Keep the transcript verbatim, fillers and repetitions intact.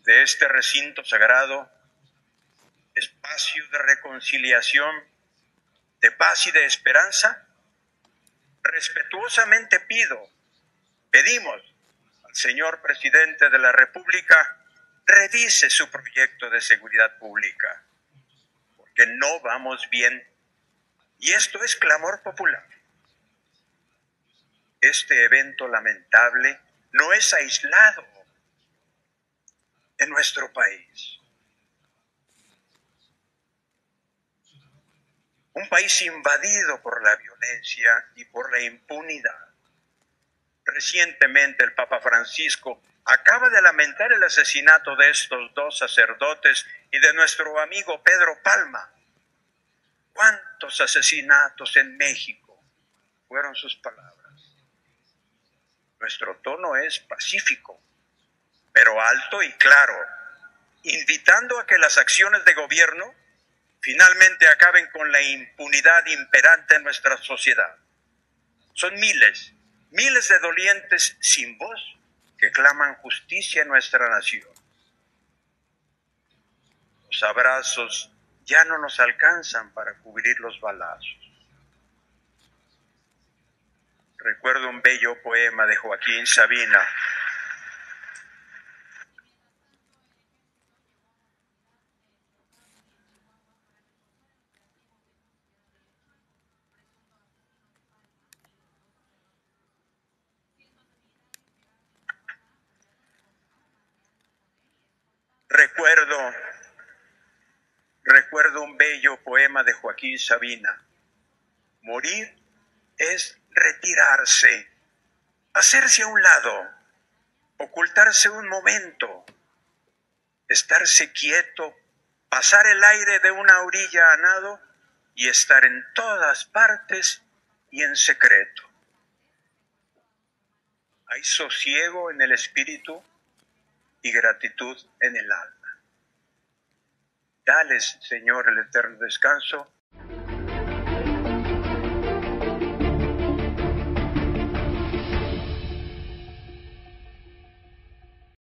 de este recinto sagrado, espacio de reconciliación, de paz y de esperanza, respetuosamente pido, pedimos al señor presidente de la República revise su proyecto de seguridad pública, porque no vamos bien. Y esto es clamor popular. Este evento lamentable no es aislado en nuestro país. Un país invadido por la violencia y por la impunidad. Recientemente el Papa Francisco acaba de lamentar el asesinato de estos dos sacerdotes y de nuestro amigo Pedro Palma. ¿Cuántos asesinatos en México? Fueron sus palabras. Nuestro tono es pacífico, pero alto y claro, invitando a que las acciones de gobierno finalmente acaben con la impunidad imperante en nuestra sociedad. Son miles, miles de dolientes sin voz que claman justicia en nuestra nación. Los abrazos ya no nos alcanzan para cubrir los balazos. Recuerdo un bello poema de Joaquín Sabina. Recuerdo, recuerdo un bello poema de Joaquín Sabina. Morir es retirarse, hacerse a un lado, ocultarse un momento, estarse quieto, pasar el aire de una orilla a nado y estar en todas partes y en secreto. Hay sosiego en el espíritu y gratitud en el alma. Dales, Señor, el eterno descanso